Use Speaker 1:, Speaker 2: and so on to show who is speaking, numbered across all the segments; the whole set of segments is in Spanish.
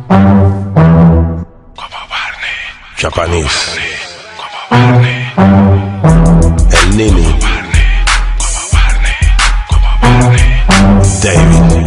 Speaker 1: Japanese, El Nini, David.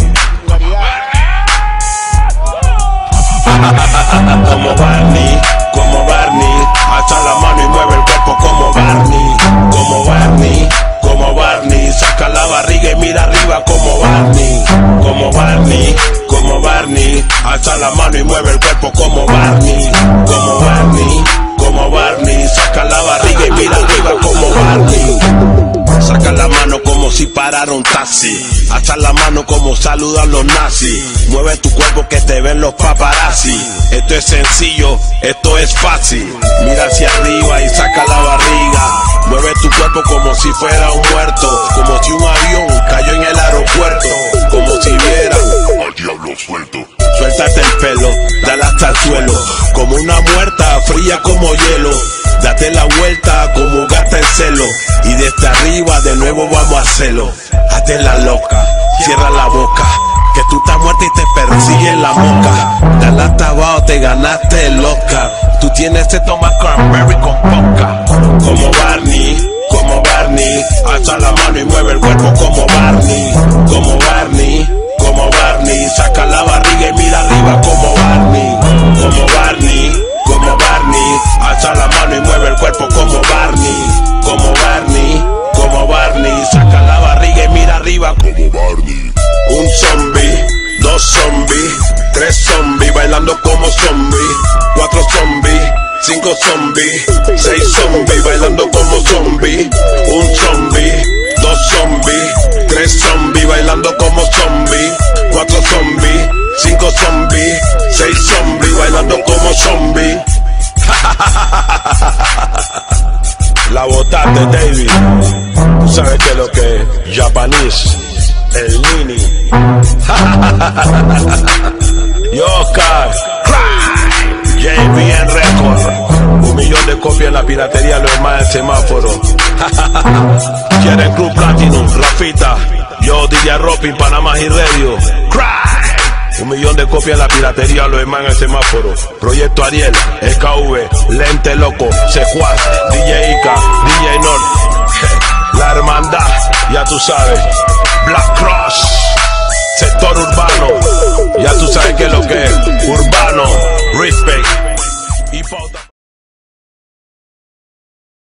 Speaker 1: Como Barney, alza la mano y mueve el cuerpo como Barney, como Barney, saca la barriga y mira arriba como Barney, como Barney, alza la mano y mueve el cuerpo como Barney, como Barney, saca la barriga y mira arriba como Barney. Saca la mano como si parara un taxi, alza la mano como saludan los nazis, mueve tu cuerpo que te ven los paparazzi. Esto es sencillo, esto es fácil, mira hacia arriba y saca la barriga, mueve tu cuerpo como si fuera un muerto, como si un avión cayó en el aeropuerto, como si viera al diablo suelto. Suéltate el pelo, dale hasta el suelo, como una muerta fría como hielo. Date la vuelta como gata en celo, y desde arriba de nuevo vamos a hacerlo. Hazte la loca, cierra la boca, que tú estás muerta y te persigue la moca. Dale hasta abajo, te ganaste el Oscar. Tú tienes que tomar cranberry con poca. Como Barney, alza la mano y mueve el cuerpo como Barney, como Barney, saca la barriga y mira arriba como Barney, como Barney, alza la mano y mueve el cuerpo como Barney, como Barney, saca la barriga y mira arriba como Barney. Un zombie, dos zombies, tres zombies bailando como zombies, cuatro zombies, cinco zombies, seis zombies bailando como zombies. Un zombie, dos zombies, tres zombies bailando como zombies, cuatro zombies, cinco zombies, seis zombies bailando como zombies. La botaste, David. Tú sabes que lo que es Japanese, El Nini. Y Oscar, JBN Record. 1 millón de copias en la piratería, los demás en semáforo. Quieren Club Platinum, Rafita, yo DJ Robin, Panamá y Radio. 1 millón de copias en la piratería, los demás en el semáforo. Proyecto Ariel, SKV, Lente Loco, Sejuaz, DJ Ica, DJ North, La Hermandad, ya tú sabes, Black Cross, sector urbano, ya tú sabes que es lo que es, urbano, respect y pauta.